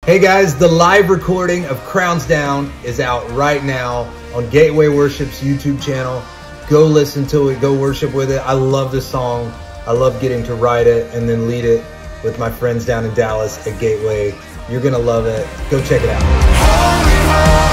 Hey guys, the live recording of Crowns Down is out right now on Gateway Worship's YouTube channel. Go listen to it, go worship with it. I love this song. I love getting to write it and then lead it with my friends down in Dallas at Gateway. You're gonna love it. Go check it out.